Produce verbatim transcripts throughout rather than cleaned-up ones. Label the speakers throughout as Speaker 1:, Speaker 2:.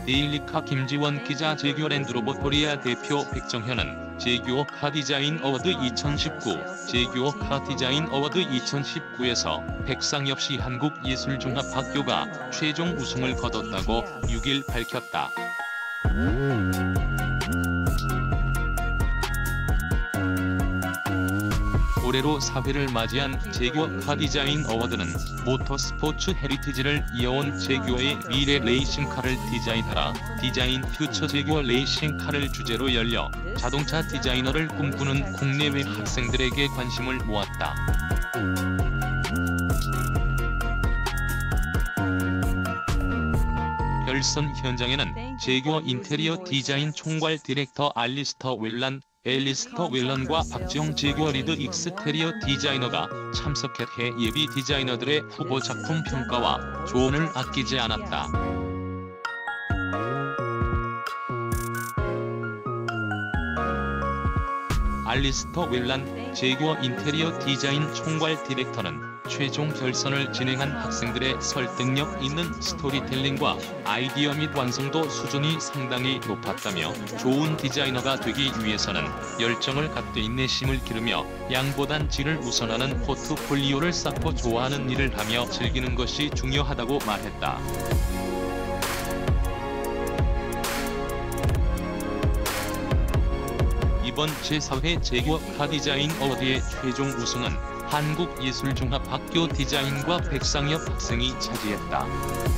Speaker 1: 데일리카 김지원 기자. 제규어 랜드로버 코리아 대표 백정현은 제규어 카 디자인 어워드 이천십구, 제규어 카 디자인 어워드 이천십구에서 백상엽시 한국예술종합학교가 최종 우승을 거뒀다고 육 일 밝혔다. 올해로 사 회를 맞이한 제규어 카 디자인 어워드는 모터스포츠 헤리티지를 이어온 제규어의 미래 레이싱카를 디자인하라, 디자인 퓨처 제규어 레이싱카를 주제로 열려 자동차 디자이너를 꿈꾸는 국내외 학생들에게 관심을 모았다. 결선 현장에는 제규어 인테리어 디자인 총괄 디렉터 알리스터 웰란, 앨리스터 웰런과 박지영 제규어 리드 익스테리어 디자이너가 참석해 예비 디자이너들의 후보 작품 평가와 조언을 아끼지 않았다. 알리스터 웰란, 제규어 인테리어 디자인 총괄 디렉터는 최종 결선을 진행한 학생들의 설득력 있는 스토리텔링과 아이디어 및 완성도 수준이 상당히 높았다며 좋은 디자이너가 되기 위해서는 열정을 갖되 인내심을 기르며 양보단 질을 우선하는 포트폴리오를 쌓고 좋아하는 일을 하며 즐기는 것이 중요하다고 말했다. 이번 제사 회 제규어 카 디자인 어워드의 최종 우승은 한국예술종합학교 디자인과 백상엽 학생이 차지했다.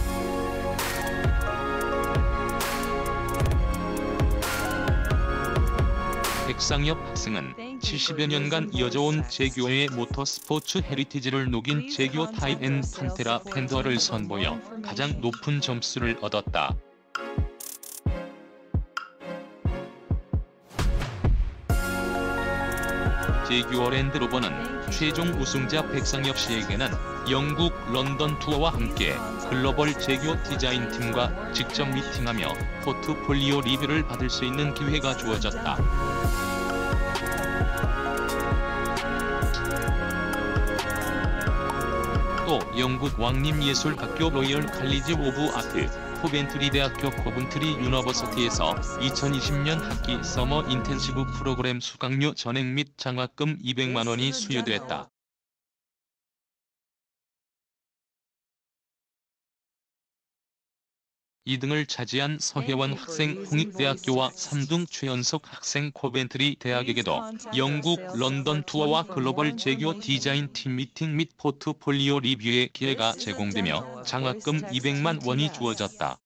Speaker 1: 백상엽 학생은 칠십여 년간 이어져온 제규어의 모터스포츠 헤리티지를 녹인 제규어 타입 앤 판테라 팬더를 선보여 가장 높은 점수를 얻었다. 제규어 랜드로버는 최종 우승자 백상엽 씨에게는 영국 런던 투어와 함께 글로벌 제규어 디자인팀과 직접 미팅하며 포트폴리오 리뷰를 받을 수 있는 기회가 주어졌다. 또 영국 왕립예술학교 로열 칼리지 오브 아트, 코벤트리 대학교 코븐트리 유니버시티에서 이천이십 년 학기 서머 인텐시브 프로그램 수강료 전액 및 장학금 이백만 원이 수여됐다. 이 등을 차지한 서혜원 학생 홍익대학교와 삼 등 최연석 학생 코벤트리 대학에게도 영국 런던 투어와 글로벌 제규어 디자인 팀 미팅 및 포트폴리오 리뷰의 기회가 제공되며 장학금 이백만 원이 주어졌다.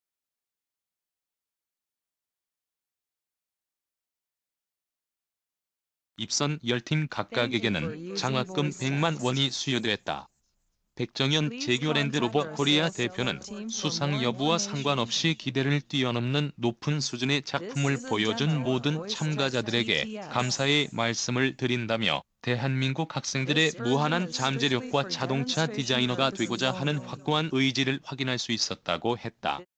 Speaker 1: 입선 십 팀 각각에게는 장학금 백만 원이 수여됐다. 백정현 제규어 랜드로버 코리아 대표는 수상 여부와 상관없이 기대를 뛰어넘는 높은 수준의 작품을 보여준 모든 참가자들에게 감사의 말씀을 드린다며 대한민국 학생들의 무한한 잠재력과 자동차 디자이너가 되고자 하는 확고한 의지를 확인할 수 있었다고 했다.